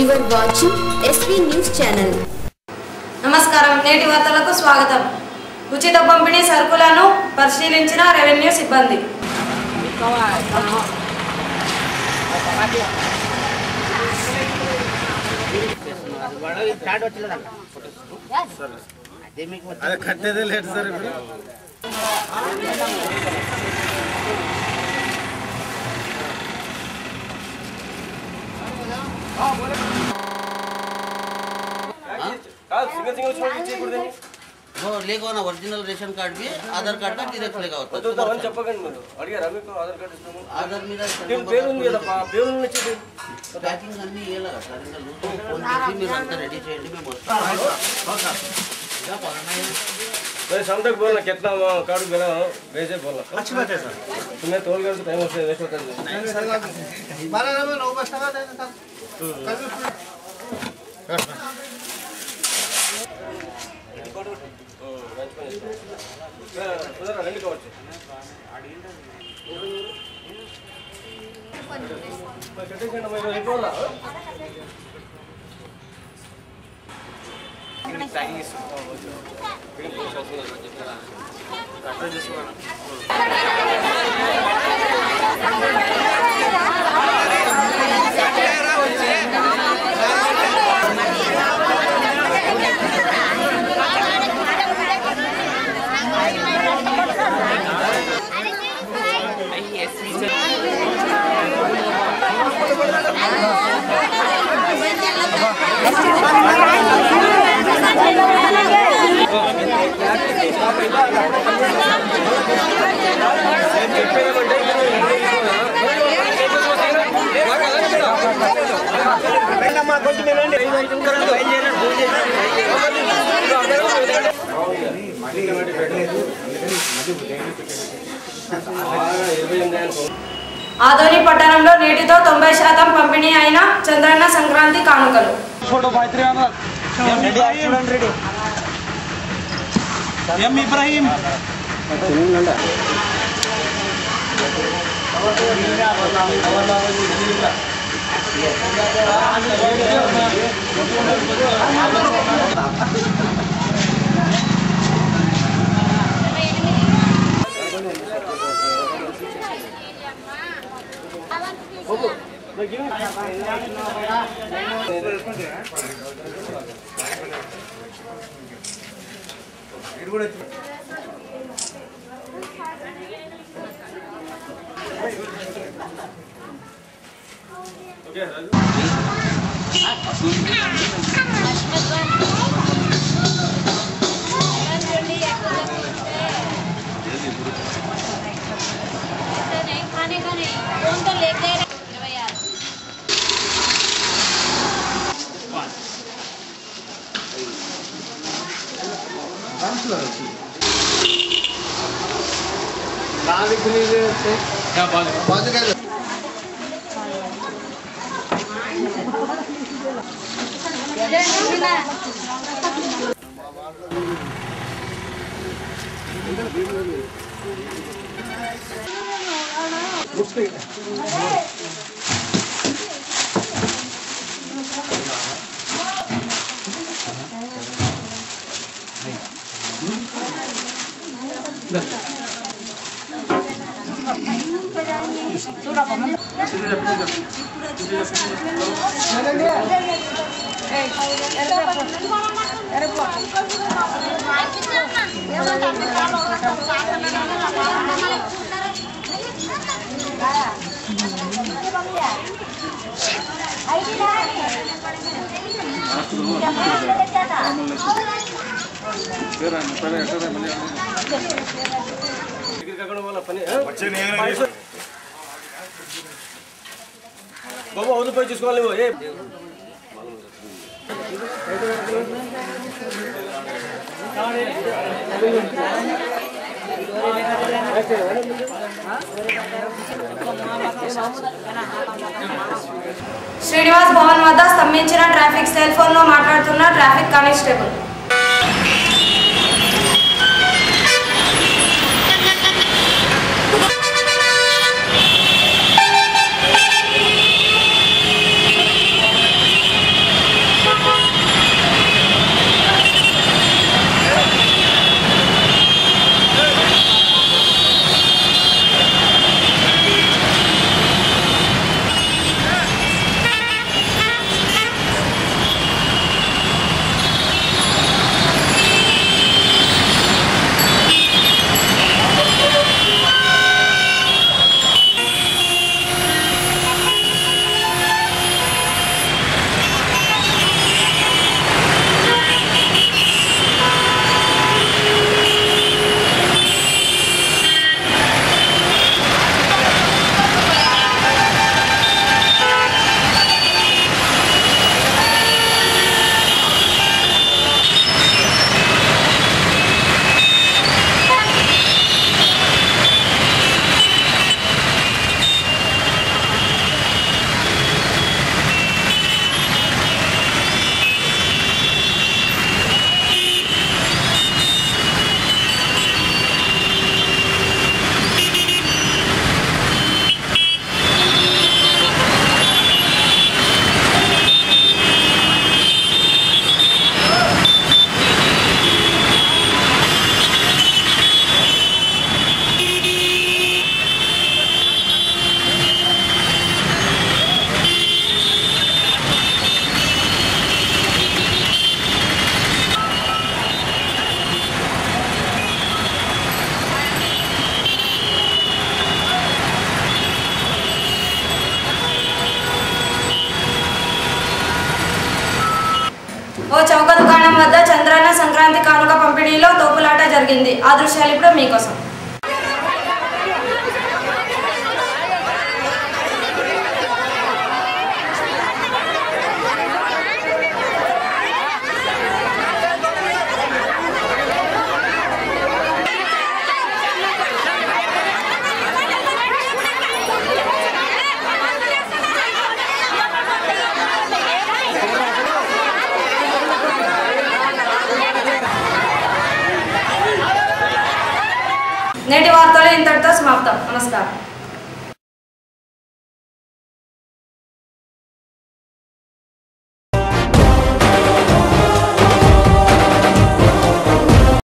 You are watching SV News Channel. నమస్కారం. నేటి వార్తలకు స్వాగతం. ఉచిత పంపిణీ సరుకులను పరిశీలించిన రెవెన్యూ సిబ్బంది. लेगा ना ओरिजिनल रेशन कार्ड भी आधार कार्ड का जीरोक्स लेगा होता है तो చెప్పకండి మీరు అడిగారా మీకు ఆధార్ కార్డు ఇస్తాము ఆధార్ మీద పేరు ఉంది కదా పేరు నుంచి ప్యాకింగ్ అన్ని ఏలా సార్ ఫోన్ చేసి మీరు అంతా రెడీ చేయండి మేము వస్తాం मैं शाम तक बोलना कितना कार्ड मेरा भेजे बोलना अच्छी बात है सर तुम्हें तोल कर टाइम से वेस्ट होता है नहीं सर 12 में 9 बस लगा देना सर రెండు కావచ్చు కట్టేకండి మరి ఎక్కువ ప్యాకింగ్ ఇస్తాం అడ్రస్ చేసుకోవాలి ఆదోని పట్టణంలో నేటితో 90% పంపిణీ అయిన చంద్రన్న సంక్రాంతి కానుకలు. एम इब्राहिम బాబు అవును పై చూసుకోవాలి ఏ శ్రీనివాస్ భవన్ వద్ద స్తంభించిన ట్రాఫిక్ సెల్ ఫోన్ లో మాట్లాడుతున్న ట్రాఫిక్ కానిస్టేబుల్. సంక్రాంతి కానుక పంపిణీలో తోపులాట జరిగింది. ఆ దృశ్యాలు ఇప్పుడు మీకోసం. నేటి వార్తలు ఇంతటితో సమాప్తం. నమస్కారం.